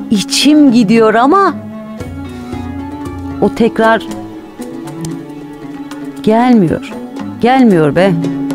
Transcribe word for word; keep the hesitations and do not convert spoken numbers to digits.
içim gidiyor ama o tekrar gelmiyor. Gelmiyor be.